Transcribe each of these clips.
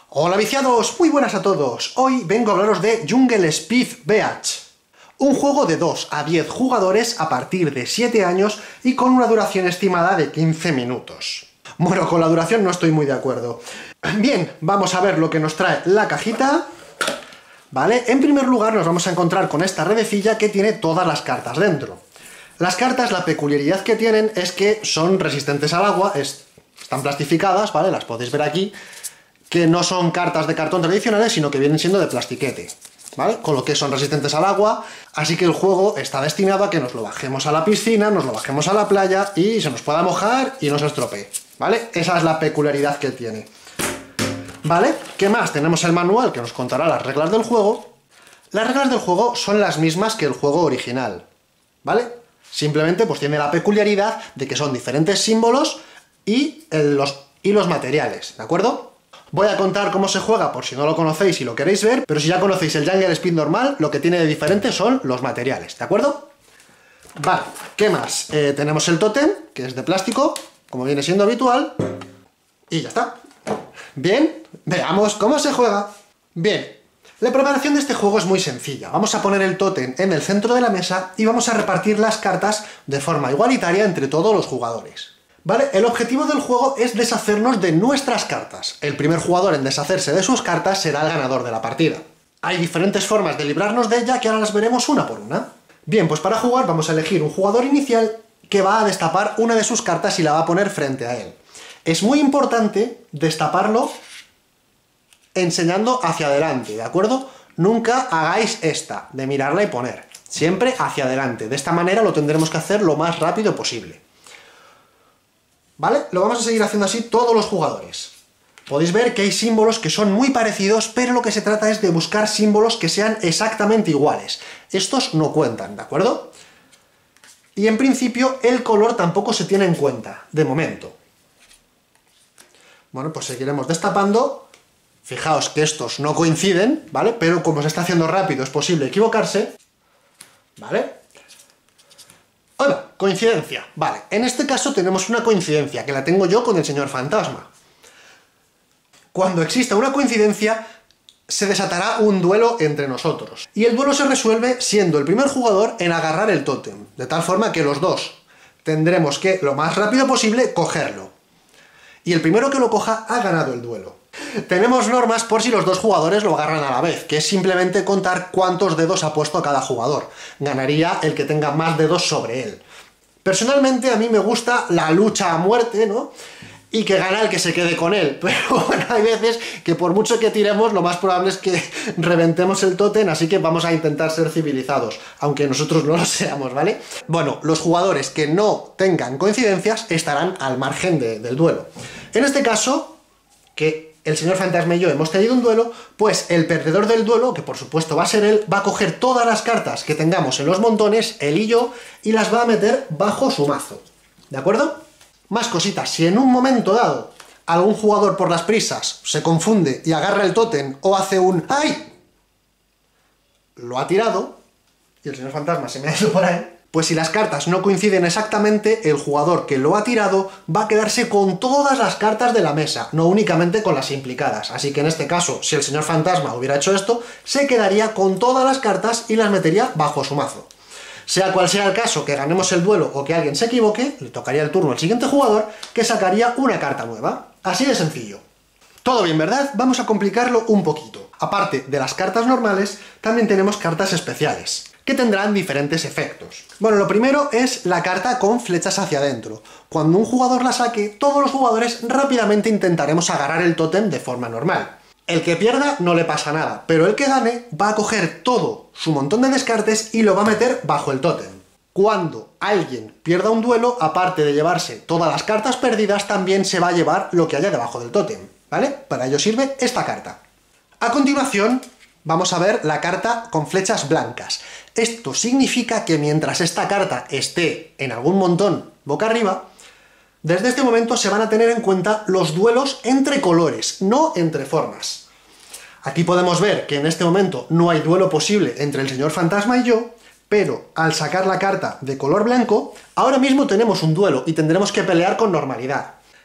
Hola viciados, muy buenas a todos. Hoy vengo a hablaros de Jungle Speed Beach, un juego de 2 a 10 jugadores a partir de 7 años y con una duración estimada de 15 minutos. Bueno, con la duración no estoy muy de acuerdo. Bien, vamos a ver lo que nos trae la cajita. Vale, en primer lugar nos vamos a encontrar con esta redecilla que tiene todas las cartas dentro. Las cartas, la peculiaridad que tienen es que son resistentes al agua, están plastificadas, ¿vale? Las podéis ver aquí, que no son cartas de cartón tradicionales, sino que vienen siendo de plastiquete, ¿vale? Con lo que son resistentes al agua, así que el juego está destinado a que nos lo bajemos a la piscina, nos lo bajemos a la playa y se nos pueda mojar y no se estropee, ¿vale? Esa es la peculiaridad que tiene. ¿Vale? ¿Qué más? Tenemos el manual que nos contará las reglas del juego. Las reglas del juego son las mismas que el juego original, ¿vale? Simplemente pues tiene la peculiaridad de que son diferentes símbolos y los materiales, ¿de acuerdo? Voy a contar cómo se juega por si no lo conocéis y lo queréis ver, pero si ya conocéis el Jungle Speed normal, lo que tiene de diferente son los materiales, ¿de acuerdo? Vale, ¿qué más? Tenemos el tótem, que es de plástico, como viene siendo habitual, y ya está. Bien, veamos cómo se juega. Bien, la preparación de este juego es muy sencilla. Vamos a poner el tótem en el centro de la mesa y vamos a repartir las cartas de forma igualitaria entre todos los jugadores. ¿Vale? El objetivo del juego es deshacernos de nuestras cartas. El primer jugador en deshacerse de sus cartas será el ganador de la partida. Hay diferentes formas de librarnos de ella que ahora las veremos una por una. Bien, pues para jugar vamos a elegir un jugador inicial que va a destapar una de sus cartas y la va a poner frente a él. Es muy importante destaparlo enseñando hacia adelante, ¿de acuerdo? Nunca hagáis esta, de mirarla y poner. Siempre hacia adelante. De esta manera lo tendremos que hacer lo más rápido posible. ¿Vale? Lo vamos a seguir haciendo así todos los jugadores. Podéis ver que hay símbolos que son muy parecidos, pero lo que se trata es de buscar símbolos que sean exactamente iguales. Estos no cuentan, ¿de acuerdo? Y en principio el color tampoco se tiene en cuenta, de momento. Bueno, pues seguiremos destapando. Fijaos que estos no coinciden, ¿vale? Pero como se está haciendo rápido es posible equivocarse. ¿Vale? Hola, coincidencia. Vale, en este caso tenemos una coincidencia, que la tengo yo con el señor fantasma. Cuando exista una coincidencia, se desatará un duelo entre nosotros. Y el duelo se resuelve siendo el primer jugador en agarrar el tótem, de tal forma que los dos tendremos que, lo más rápido posible, cogerlo. Y el primero que lo coja ha ganado el duelo. Tenemos normas por si los dos jugadores lo agarran a la vez, que es simplemente contar cuántos dedos ha puesto cada jugador. Ganaría el que tenga más dedos sobre él. Personalmente a mí me gusta la lucha a muerte, ¿no? Y que gana el que se quede con él. Pero bueno, hay veces que por mucho que tiremos, lo más probable es que reventemos el tótem, así que vamos a intentar ser civilizados, aunque nosotros no lo seamos, ¿vale? Bueno, los jugadores que no tengan coincidencias estarán al margen del duelo. En este caso, que el señor fantasma y yo hemos tenido un duelo, pues el perdedor del duelo, que por supuesto va a ser él, va a coger todas las cartas que tengamos en los montones, él y yo, y las va a meter bajo su mazo. ¿De acuerdo? Más cositas, si en un momento dado algún jugador por las prisas se confunde y agarra el tótem o hace un ¡ay!, lo ha tirado, y el señor fantasma se me ha ido por ahí, pues si las cartas no coinciden exactamente, el jugador que lo ha tirado va a quedarse con todas las cartas de la mesa, no únicamente con las implicadas. Así que en este caso, si el señor fantasma hubiera hecho esto, se quedaría con todas las cartas y las metería bajo su mazo. Sea cual sea el caso, que ganemos el duelo o que alguien se equivoque, le tocaría el turno al siguiente jugador, que sacaría una carta nueva. Así de sencillo. Todo bien, ¿verdad? Vamos a complicarlo un poquito. Aparte de las cartas normales, también tenemos cartas especiales, que tendrán diferentes efectos. Bueno, lo primero es la carta con flechas hacia adentro. Cuando un jugador la saque, todos los jugadores rápidamente intentaremos agarrar el tótem de forma normal. El que pierda no le pasa nada, pero el que gane va a coger todo su montón de descartes y lo va a meter bajo el tótem. Cuando alguien pierda un duelo, aparte de llevarse todas las cartas perdidas, también se va a llevar lo que haya debajo del tótem, ¿vale? Para ello sirve esta carta. A continuación, vamos a ver la carta con flechas blancas. Esto significa que mientras esta carta esté en algún montón boca arriba, desde este momento se van a tener en cuenta los duelos entre colores, no entre formas. Aquí podemos ver que en este momento no hay duelo posible entre el señor fantasma y yo, pero al sacar la carta de color blanco, ahora mismo tenemos un duelo y tendremos que pelear con normalidad.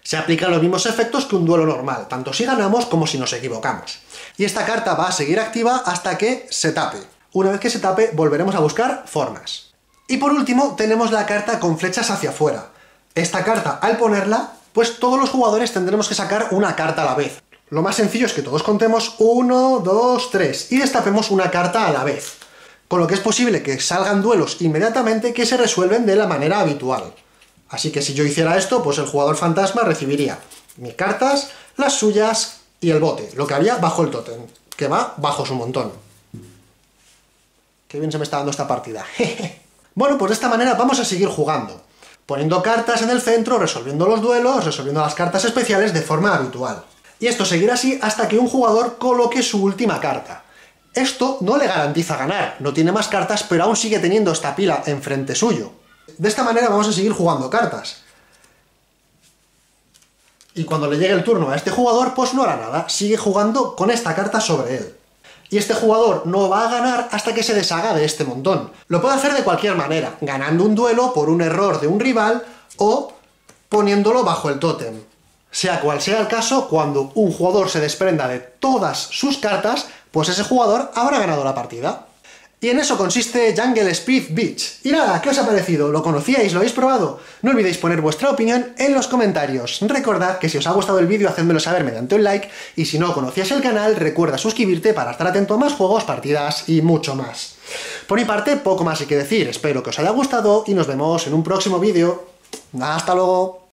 Se aplican los mismos efectos que un duelo normal, tanto si ganamos como si nos equivocamos. Y esta carta va a seguir activa hasta que se tape. Una vez que se tape, volveremos a buscar formas. Y por último, tenemos la carta con flechas hacia afuera. Esta carta, al ponerla, pues todos los jugadores tendremos que sacar una carta a la vez. Lo más sencillo es que todos contemos 1, 2, 3 y destapemos una carta a la vez. Con lo que es posible que salgan duelos inmediatamente que se resuelven de la manera habitual. Así que si yo hiciera esto, pues el jugador fantasma recibiría mis cartas, las suyas y el bote, lo que había bajo el tótem, que va bajo su montón. Qué bien se me está dando esta partida. Bueno, pues de esta manera vamos a seguir jugando, poniendo cartas en el centro, resolviendo los duelos, resolviendo las cartas especiales de forma habitual. Y esto seguirá así hasta que un jugador coloque su última carta. Esto no le garantiza ganar, no tiene más cartas, pero aún sigue teniendo esta pila enfrente suyo. De esta manera vamos a seguir jugando cartas. Y cuando le llegue el turno a este jugador, pues no hará nada, sigue jugando con esta carta sobre él. Y este jugador no va a ganar hasta que se deshaga de este montón. Lo puede hacer de cualquier manera, ganando un duelo por un error de un rival o poniéndolo bajo el tótem. Sea cual sea el caso, cuando un jugador se desprenda de todas sus cartas, pues ese jugador habrá ganado la partida. Y en eso consiste Jungle Speed Beach. Y nada, ¿qué os ha parecido? ¿Lo conocíais? ¿Lo habéis probado? No olvidéis poner vuestra opinión en los comentarios. Recordad que si os ha gustado el vídeo, hacedmelo saber mediante un like, y si no conocías el canal, recuerda suscribirte para estar atento a más juegos, partidas y mucho más. Por mi parte, poco más hay que decir. Espero que os haya gustado y nos vemos en un próximo vídeo. ¡Hasta luego!